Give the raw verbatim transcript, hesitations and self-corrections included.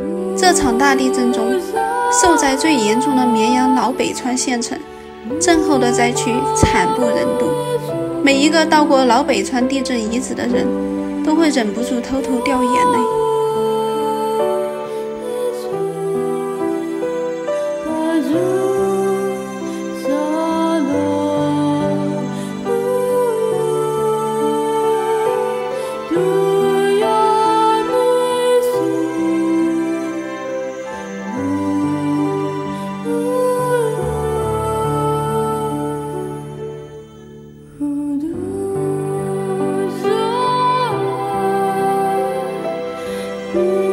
这场大地震中，受灾最严重的绵阳老北川县城，震后的灾区惨不忍睹。每一个到过老北川地震遗址的人，都会忍不住偷偷掉眼泪。 嗯。